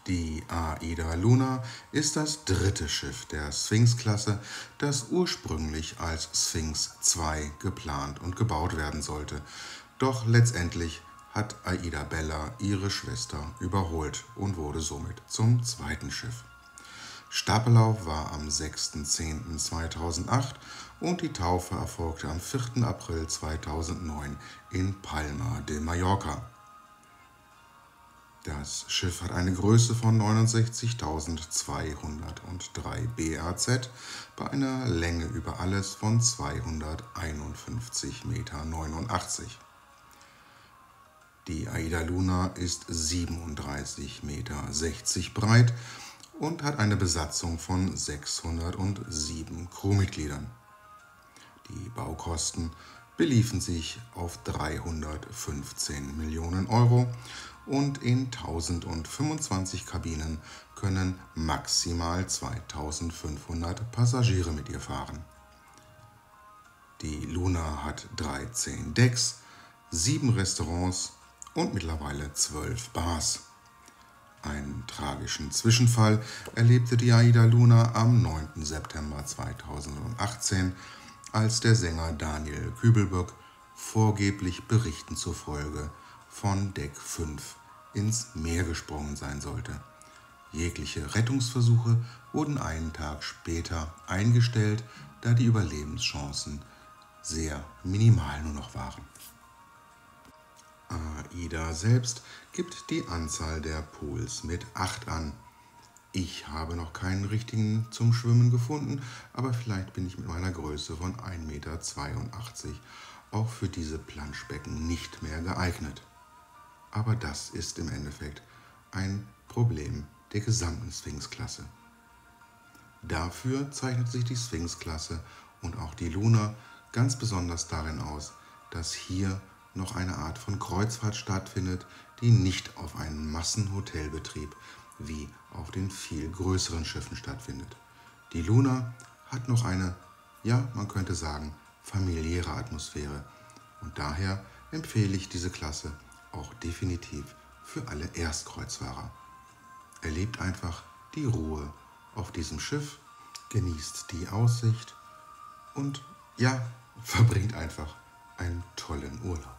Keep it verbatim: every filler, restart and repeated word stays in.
Die Aida Luna ist das dritte Schiff der Sphinx-Klasse, das ursprünglich als Sphinx zwei geplant und gebaut werden sollte. Doch letztendlich hat Aida Bella ihre Schwester überholt und wurde somit zum zweiten Schiff. Stapelauf war am sechster zehnter zweitausendacht und die Taufe erfolgte am vierter April zweitausendneun in Palma de Mallorca. Das Schiff hat eine Größe von neunundsechzigtausendzweihundertdrei B R Z bei einer Länge über alles von zweihunderteinundfünfzig Meter neunundachtzig. Die Aida Luna ist siebenunddreißig Meter sechzig breit und hat eine Besatzung von sechshundertsieben Crewmitgliedern. Die Baukosten beliefen sich auf dreihundertfünfzehn Millionen Euro und in tausendfünfundzwanzig Kabinen können maximal zweitausendfünfhundert Passagiere mit ihr fahren. Die Luna hat dreizehn Decks, sieben Restaurants und mittlerweile zwölf Bars. Einen tragischen Zwischenfall erlebte die Aida Luna am neunter September zweitausendachtzehn, als der Sänger Daniel Kübelböck vorgeblich Berichten zufolge von Deck fünf ins Meer gesprungen sein sollte. Jegliche Rettungsversuche wurden einen Tag später eingestellt, da die Überlebenschancen sehr minimal nur noch waren. Aida selbst gibt die Anzahl der Pools mit acht an. Ich habe noch keinen richtigen zum Schwimmen gefunden, aber vielleicht bin ich mit meiner Größe von ein Meter zweiundachtzig auch für diese Planschbecken nicht mehr geeignet. Aber das ist im Endeffekt ein Problem der gesamten Sphinx-Klasse. Dafür zeichnet sich die Sphinx-Klasse und auch die Luna ganz besonders darin aus, dass hier noch eine Art von Kreuzfahrt stattfindet, die nicht auf einen Massenhotelbetrieb wie auf den viel größeren Schiffen stattfindet. Die Luna hat noch eine, ja, man könnte sagen, familiäre Atmosphäre und daher empfehle ich diese Klasse auch definitiv für alle Erstkreuzfahrer. Erlebt einfach die Ruhe auf diesem Schiff, genießt die Aussicht und ja, verbringt einfach einen tollen Urlaub.